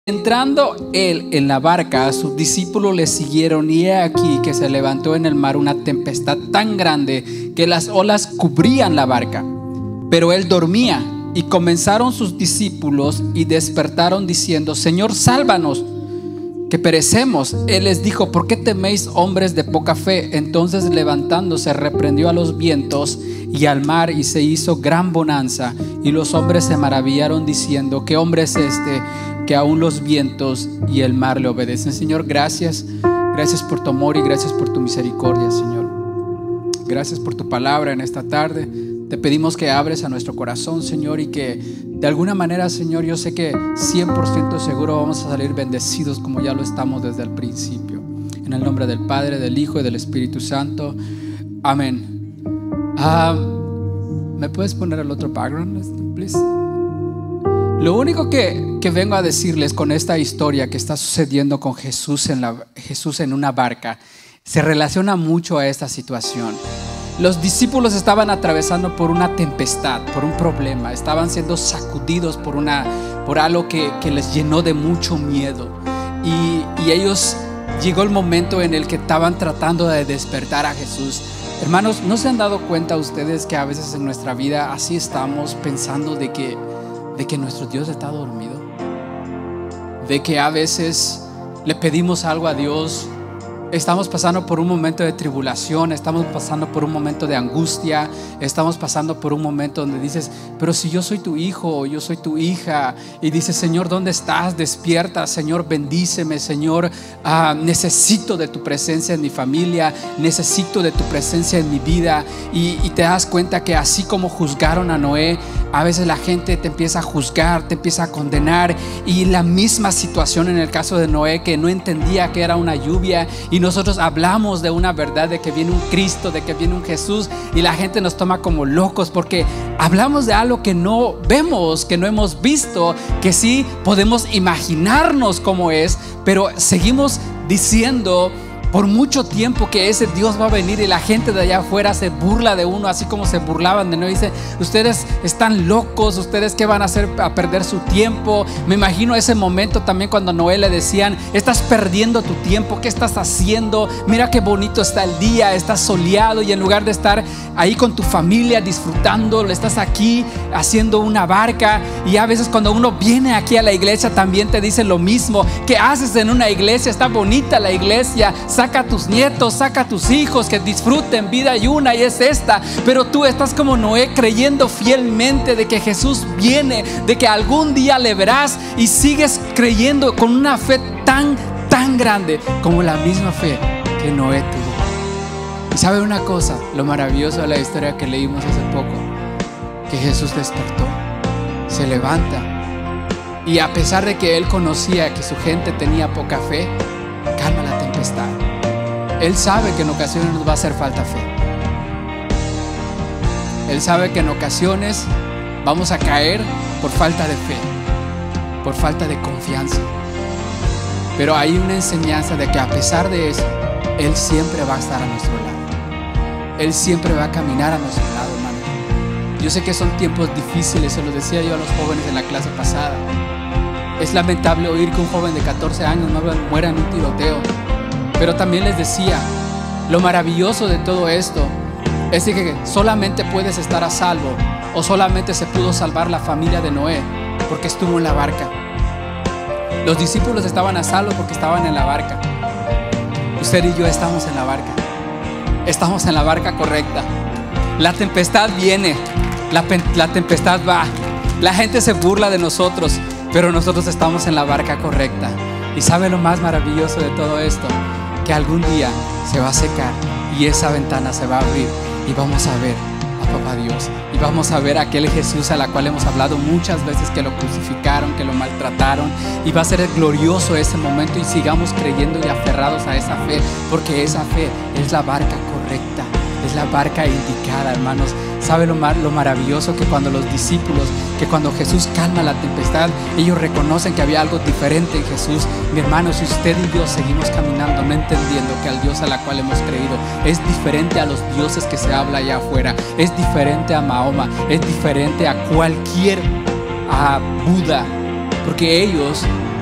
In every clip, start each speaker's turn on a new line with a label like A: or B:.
A: Entrando él en la barca, sus discípulos le siguieron, y he aquí que se levantó en el mar una tempestad tan grande que las olas cubrían la barca, pero él dormía. Y comenzaron sus discípulos y despertaron diciendo: Señor, sálvanos, que perecemos. Él les dijo: ¿por qué teméis, hombres de poca fe? Entonces, levantándose, reprendió a los vientos y al mar, y se hizo gran bonanza. Y los hombres se maravillaron diciendo: ¿qué hombre es este, que aún los vientos y el mar le obedecen? Señor, gracias. Gracias por tu amor y gracias por tu misericordia, Señor. Gracias por tu palabra en esta tarde. Te pedimos que abres a nuestro corazón, Señor, y que de alguna manera, Señor, yo sé que 100% seguro vamos a salir bendecidos como ya lo estamos desde el principio. En el nombre del Padre, del Hijo y del Espíritu Santo. Amén. ¿Me puedes poner el otro background, please? Lo único que vengo a decirles con esta historia que está sucediendo con Jesús en una barca se relaciona mucho a esta situación. Los discípulos estaban atravesando por una tempestad, por un problema. Estaban siendo sacudidos por algo que les llenó de mucho miedo. Y ellos, llegó el momento en el que estaban tratando de despertar a Jesús. Hermanos, ¿no se han dado cuenta ustedes que a veces en nuestra vida así estamos pensando de que nuestro Dios está dormido? De que a veces le pedimos algo a Dios. Estamos pasando por un momento de tribulación, estamos pasando por un momento de angustia, estamos pasando por un momento donde dices: pero si yo soy tu hijo, yo soy tu hija, y dices: Señor, ¿dónde estás? Despierta, Señor, bendíceme, Señor, necesito de tu presencia en mi familia, necesito de tu presencia en mi vida. Y te das cuenta que así como juzgaron a Noé, a veces la gente te empieza a juzgar, te empieza a condenar. Y la misma situación en el caso de Noé, que no entendía que era una lluvia, y nosotros hablamos de una verdad, de que viene un Cristo, de que viene un Jesús, y la gente nos toma como locos porque hablamos de algo que no vemos, que no hemos visto, que sí podemos imaginarnos cómo es, pero seguimos diciendo por mucho tiempo que ese Dios va a venir, y la gente de allá afuera se burla de uno, así como se burlaban de Noé. Dice: ustedes están locos, ustedes qué van a hacer, a perder su tiempo. Me imagino ese momento también cuando a Noé le decían: estás perdiendo tu tiempo, ¿qué estás haciendo? Mira qué bonito está el día, está soleado, y en lugar de estar ahí con tu familia disfrutando, estás aquí haciendo una barca. Y a veces cuando uno viene aquí a la iglesia también te dicen lo mismo: ¿qué haces en una iglesia? Está bonita la iglesia, saca a tus nietos, saca a tus hijos, que disfruten, vida hay una y es esta. Pero tú estás como Noé, creyendo fielmente de que Jesús viene, de que algún día le verás, y sigues creyendo con una fe tan grande como la misma fe que Noé tuvo. Y sabe una cosa, lo maravilloso de la historia que leímos hace poco, que Jesús despertó, se levanta, y a pesar de que él conocía que su gente tenía poca fe, calma la tempestad. Él sabe que en ocasiones nos va a hacer falta fe. Él sabe que en ocasiones vamos a caer por falta de fe, por falta de confianza. Pero hay una enseñanza de que a pesar de eso, Él siempre va a estar a nuestro lado. Él siempre va a caminar a nuestro lado, hermano. Yo sé que son tiempos difíciles, se lo decía yo a los jóvenes en la clase pasada. Es lamentable oír que un joven de 14 años muera en un tiroteo. Pero también les decía, lo maravilloso de todo esto es que solamente puedes estar a salvo, o solamente se pudo salvar la familia de Noé porque estuvo en la barca. Los discípulos estaban a salvo porque estaban en la barca. Usted y yo estamos en la barca. Estamos en la barca correcta. La tempestad viene, la tempestad va, la gente se burla de nosotros, pero nosotros estamos en la barca correcta. Y ¿sabe lo más maravilloso de todo esto? Que algún día se va a secar y esa ventana se va a abrir, y vamos a ver a Papá Dios, y vamos a ver a aquel Jesús a la cual hemos hablado muchas veces, que lo crucificaron, que lo maltrataron, y va a ser glorioso ese momento. Y sigamos creyendo y aferrados a esa fe, porque esa fe es la barca correcta, es la barca indicada, hermanos. ¿Sabe lo maravilloso? Que cuando los discípulos, que cuando Jesús calma la tempestad, ellos reconocen que había algo diferente en Jesús. Mi hermano, si usted y yo seguimos caminando no entendiendo que al Dios a la cual hemos creído es diferente a los dioses que se habla allá afuera, es diferente a Mahoma, es diferente a cualquier Buda, porque ellos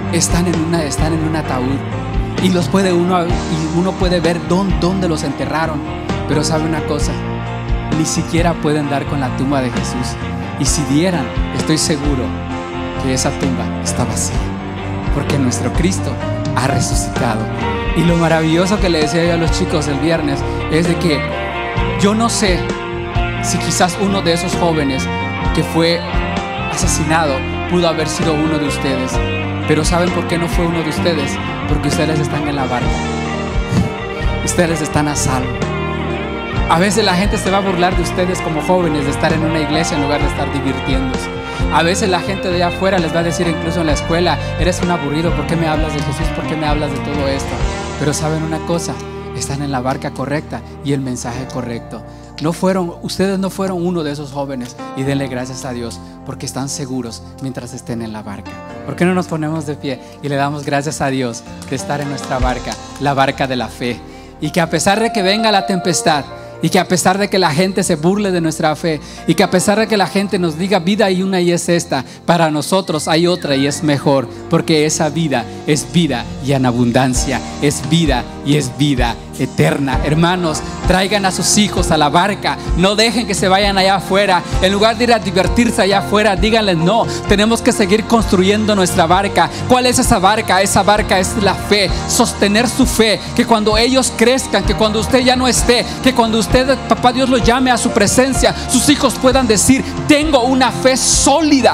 A: están en un ataúd y uno puede ver dónde los enterraron. Pero sabe una cosa, ni siquiera pueden dar con la tumba de Jesús. Y si dieran, estoy seguro que esa tumba está vacía, porque nuestro Cristo ha resucitado. Y lo maravilloso que le decía yo a los chicos el viernes es de que yo no sé si quizás uno de esos jóvenes que fue asesinado pudo haber sido uno de ustedes. Pero ¿saben por qué no fue uno de ustedes? Porque ustedes están en la barca. Ustedes están a salvo. A veces la gente se va a burlar de ustedes como jóvenes de estar en una iglesia en lugar de estar divirtiéndose. A veces la gente de allá afuera les va a decir, incluso en la escuela, eres un aburrido, ¿por qué me hablas de Jesús? ¿Por qué me hablas de todo esto? Pero ¿saben una cosa? Están en la barca correcta y el mensaje correcto. Ustedes no fueron uno de esos jóvenes, y denle gracias a Dios porque están seguros mientras estén en la barca. ¿Por qué no nos ponemos de pie y le damos gracias a Dios de estar en nuestra barca, la barca de la fe? Y que a pesar de que venga la tempestad, y que a pesar de que la gente se burle de nuestra fe, y que a pesar de que la gente nos diga vida hay una y es esta, para nosotros hay otra y es mejor, porque esa vida es vida y en abundancia, es vida y es vida eterna. Hermanos, traigan a sus hijos a la barca, no dejen que se vayan allá afuera. En lugar de ir a divertirse allá afuera, díganles no, tenemos que seguir construyendo nuestra barca. ¿Cuál es esa barca? Esa barca es la fe, sostener su fe, que cuando ellos crezcan, que cuando usted ya no esté, que cuando usted, papá Dios, lo llame a su presencia, sus hijos puedan decir, tengo una fe sólida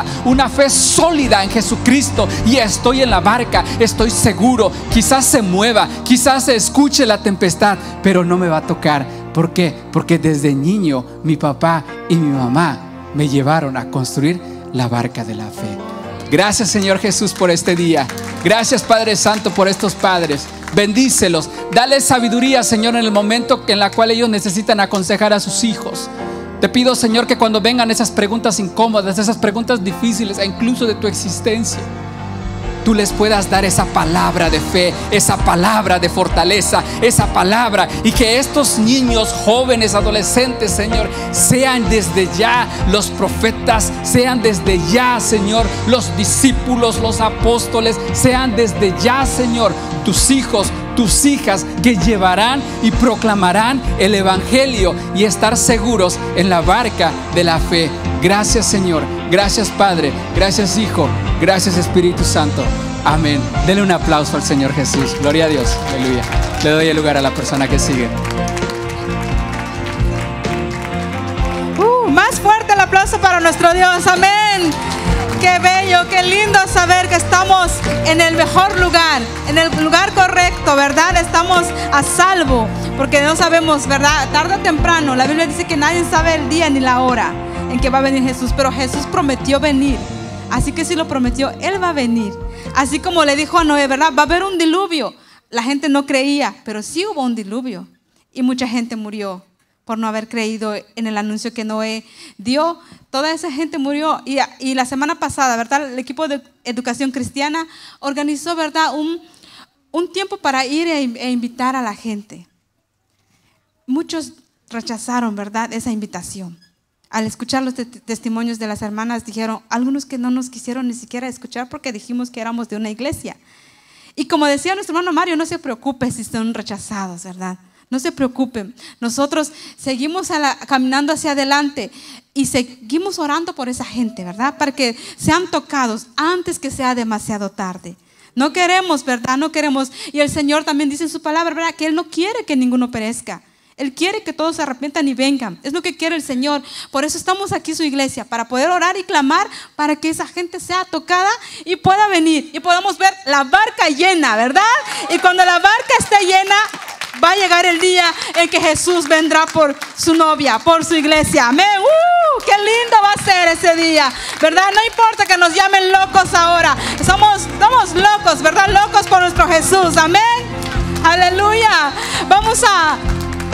A: en Jesucristo y estoy en la barca, estoy seguro. Quizás se mueva, quizás se escuche la tempestad, pero no me va a tocar. ¿Por qué? Porque desde niño mi papá y mi mamá me llevaron a construir la barca de la fe. Gracias, Señor Jesús, por este día. Gracias, Padre Santo, por estos padres. Bendícelos, dale sabiduría, Señor, en el momento en el cual ellos necesitan aconsejar a sus hijos. Te pido, Señor, que cuando vengan esas preguntas incómodas, esas preguntas difíciles, e incluso de tu existencia, tú les puedas dar esa palabra de fe, esa palabra de fortaleza, esa palabra, y que estos niños, jóvenes, adolescentes, Señor, sean desde ya los profetas, sean desde ya, Señor, los discípulos, los apóstoles, sean desde ya, Señor, tus hijos, tus hijas, que llevarán y proclamarán el evangelio y estar seguros en la barca de la fe. Gracias, Señor. Gracias, Padre. Gracias, Hijo. Gracias, Espíritu Santo. Amén. Denle un aplauso al Señor Jesús. Gloria a Dios. Aleluya. Le doy el lugar a la persona que sigue.
B: Más fuerte el aplauso para nuestro Dios. Amén. Qué bello, qué lindo saber que estamos en el mejor lugar, en el lugar correcto, ¿verdad? Estamos a salvo, porque no sabemos, ¿verdad? Tarde o temprano, la Biblia dice que nadie sabe el día ni la hora en que va a venir Jesús, pero Jesús prometió venir. Así que si lo prometió, Él va a venir. Así como le dijo a Noé, ¿verdad? Va a haber un diluvio. La gente no creía, pero sí hubo un diluvio. Y mucha gente murió por no haber creído en el anuncio que Noé dio. Toda esa gente murió. Y la semana pasada, ¿verdad? El equipo de Educación Cristiana organizó, ¿verdad? Un tiempo para ir e invitar a la gente. Muchos rechazaron, ¿verdad? Esa invitación. Al escuchar los testimonios de las hermanas, dijeron, algunos que no nos quisieron ni siquiera escuchar porque dijimos que éramos de una iglesia. Y como decía nuestro hermano Mario, no se preocupe si son rechazados, ¿verdad? No se preocupen. Nosotros seguimos caminando hacia adelante y seguimos orando por esa gente, ¿verdad? Para que sean tocados antes que sea demasiado tarde. No queremos, ¿verdad? No queremos. Y el Señor también dice en su palabra, ¿verdad? Que Él no quiere que ninguno perezca. Él quiere que todos se arrepientan y vengan. Es lo que quiere el Señor. Por eso estamos aquí, su iglesia, para poder orar y clamar para que esa gente sea tocada y pueda venir y podamos ver la barca llena, ¿verdad? Y cuando la barca esté llena, va a llegar el día en que Jesús vendrá por su novia, por su iglesia. Amén. ¡Qué lindo va a ser ese día! ¿Verdad? No importa que nos llamen locos ahora. Somos locos, ¿verdad? Locos por nuestro Jesús. Amén. Aleluya. Vamos a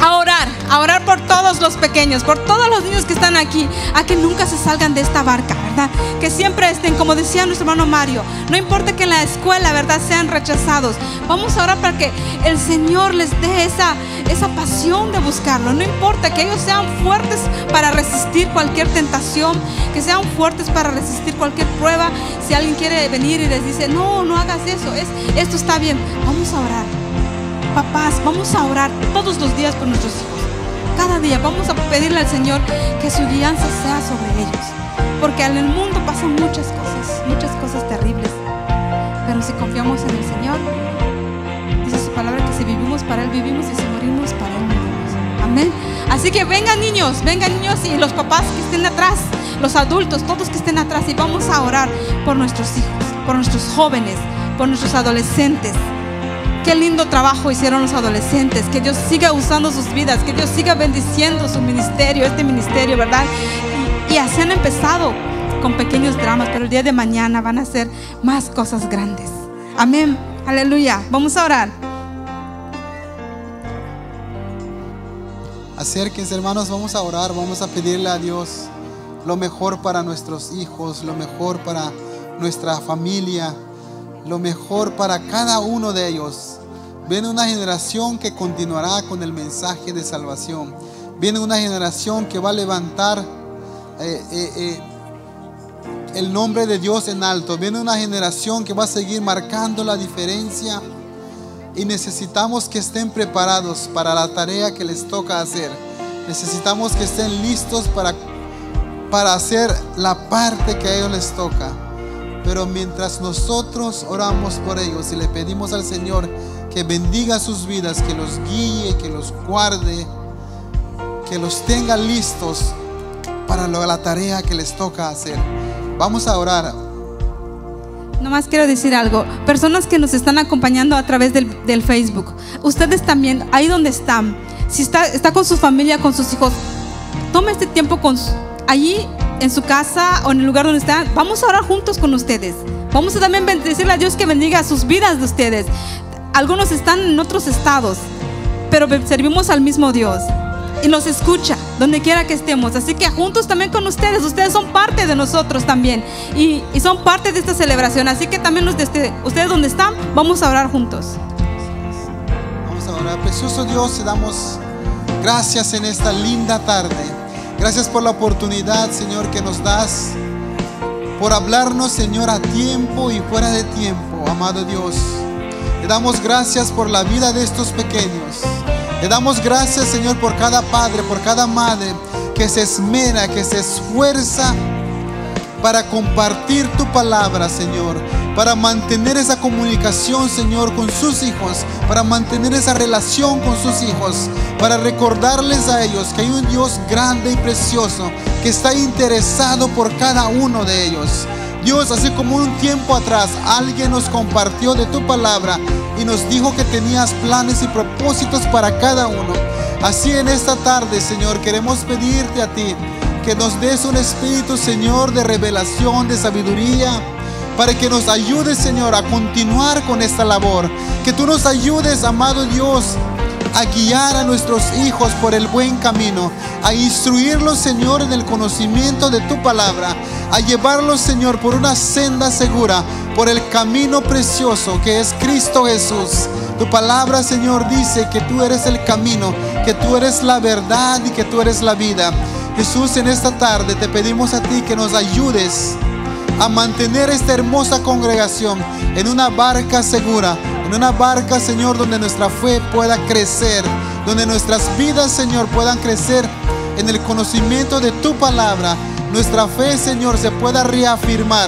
B: a orar por todos los pequeños, por todos los niños que están aquí, a que nunca se salgan de esta barca, ¿verdad? Que siempre estén, como decía nuestro hermano Mario, no importa que en la escuela, ¿verdad?, sean rechazados. Vamos a orar para que el Señor les dé esa pasión de buscarlo. No importa que ellos sean fuertes para resistir cualquier tentación, que sean fuertes para resistir cualquier prueba. Si alguien quiere venir y les dice, no hagas eso, esto está bien, vamos a orar. Papás, vamos a orar todos los días por nuestros hijos. Cada día vamos a pedirle al Señor que su guianza sea sobre ellos, porque en el mundo pasan muchas cosas terribles, pero si confiamos en el Señor, dice su palabra que si vivimos para Él vivimos, y si morimos para Él morimos. Amén. Así que vengan niños, y los papás que estén atrás, los adultos, todos que estén atrás, y vamos a orar por nuestros hijos, por nuestros jóvenes, por nuestros adolescentes. Qué lindo trabajo hicieron los adolescentes. Que Dios siga usando sus vidas, que Dios siga bendiciendo su ministerio, este ministerio, ¿verdad? Y así han empezado con pequeños dramas, pero el día de mañana van a hacer más cosas grandes. Amén, aleluya. Vamos a orar.
C: Acérquense, hermanos, vamos a orar. Vamos a pedirle a Dios lo mejor para nuestros hijos, lo mejor para nuestra familia, lo mejor para cada uno de ellos. Viene una generación que continuará con el mensaje de salvación. Viene una generación que va a levantar el nombre de Dios en alto. Viene una generación que va a seguir marcando la diferencia, y necesitamos que estén preparados para la tarea que les toca hacer. Necesitamos que estén listos para hacer la parte que a ellos les toca. Pero mientras nosotros oramos por ellos y le pedimos al Señor que bendiga sus vidas, que los guíe, que los guarde, que los tenga listos para la tarea que les toca hacer. Vamos a orar.
B: Nomás quiero decir algo. Personas que nos están acompañando a través del Facebook, ustedes también, ahí donde están, si está con su familia, con sus hijos, tome este tiempo allí en su casa o en el lugar donde están. Vamos a orar juntos con ustedes. Vamos a también bendecirle a Dios, que bendiga sus vidas de ustedes. Algunos están en otros estados, pero servimos al mismo Dios y nos escucha donde quiera que estemos. Así que juntos también con ustedes son parte de nosotros también, y son parte de esta celebración. Así que también ustedes donde están, vamos a orar juntos.
C: Vamos a orar. Precioso Dios, te damos gracias en esta linda tarde. Gracias por la oportunidad, Señor, que nos das, por hablarnos, Señor, a tiempo y fuera de tiempo, amado Dios. Te damos gracias por la vida de estos pequeños. Te damos gracias, Señor, por cada padre, por cada madre que se esmera, que se esfuerza para compartir tu palabra, Señor, para mantener esa comunicación, Señor, con sus hijos, para mantener esa relación con sus hijos, para recordarles a ellos que hay un Dios grande y precioso que está interesado por cada uno de ellos. Dios, así como un tiempo atrás alguien nos compartió de tu palabra y nos dijo que tenías planes y propósitos para cada uno, así en esta tarde, Señor, queremos pedirte a ti que nos des un espíritu, Señor, de revelación, de sabiduría, para que nos ayudes, Señor, a continuar con esta labor. Que tú nos ayudes, amado Dios, a guiar a nuestros hijos por el buen camino, a instruirlos, Señor, en el conocimiento de tu palabra, a llevarlos, Señor, por una senda segura, por el camino precioso que es Cristo Jesús. Tu palabra, Señor, dice que tú eres el camino, que tú eres la verdad y que tú eres la vida. Jesús, en esta tarde te pedimos a ti que nos ayudes a mantener esta hermosa congregación en una barca segura, en una barca, Señor, donde nuestra fe pueda crecer, donde nuestras vidas, Señor, puedan crecer en el conocimiento de tu palabra. Nuestra fe, Señor, se pueda reafirmar,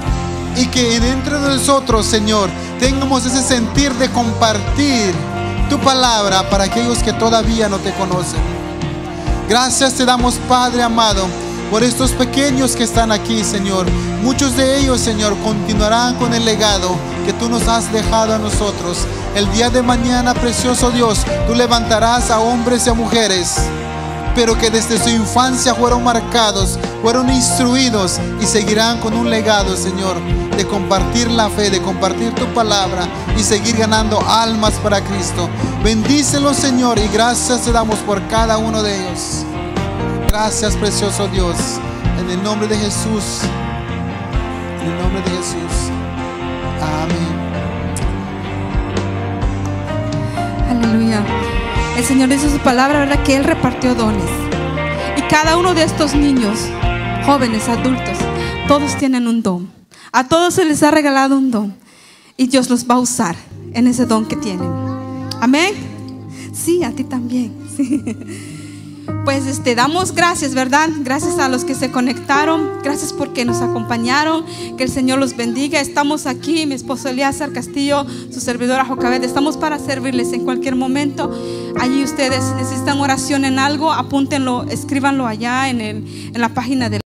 C: y que dentro de nosotros, Señor, tengamos ese sentir de compartir tu palabra para aquellos que todavía no te conocen. Gracias te damos, Padre amado, por estos pequeños que están aquí, Señor. Muchos de ellos, Señor, continuarán con el legado que tú nos has dejado a nosotros. El día de mañana, precioso Dios, tú levantarás a hombres y a mujeres, pero que desde su infancia fueron marcados fueron instruidos y seguirán con un legado, Señor, de compartir la fe, de compartir tu palabra y seguir ganando almas para Cristo. Bendícelos, Señor, y gracias te damos por cada uno de ellos. Gracias, precioso Dios, en el nombre de Jesús. En el nombre de Jesús. Amén.
B: Aleluya. El Señor dice en su palabra, ¿verdad?, que Él repartió dones. Y cada uno de estos niños, jóvenes, adultos, todos tienen un don. A todos se les ha regalado un don. Y Dios los va a usar en ese don que tienen. Amén. Sí, a ti también. Sí. Pues damos gracias, ¿verdad? Gracias a los que se conectaron. Gracias porque nos acompañaron. Que el Señor los bendiga. Estamos aquí, mi esposo Elíasar Castillo, su servidora Jocabet. Estamos para servirles en cualquier momento. Allí ustedes necesitan oración en algo, apúntenlo, escríbanlo allá en la página de